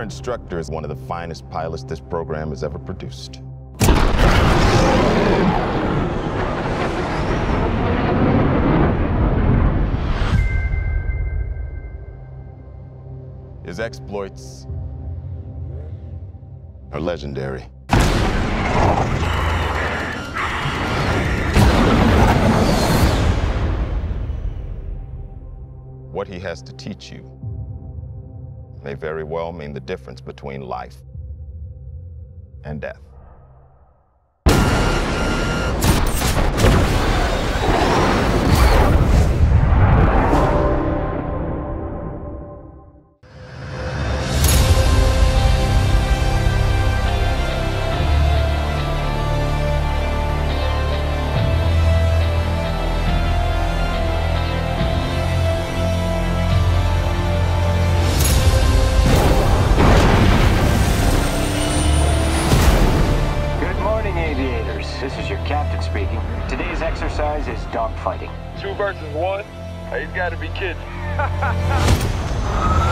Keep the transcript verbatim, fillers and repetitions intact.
instructor is one of the finest pilots this program has ever produced. His exploits are legendary. What he has to teach you may very well mean the difference between life and death. This is your captain speaking. Today's exercise is dogfighting. Two versus one? He's got to be kidding.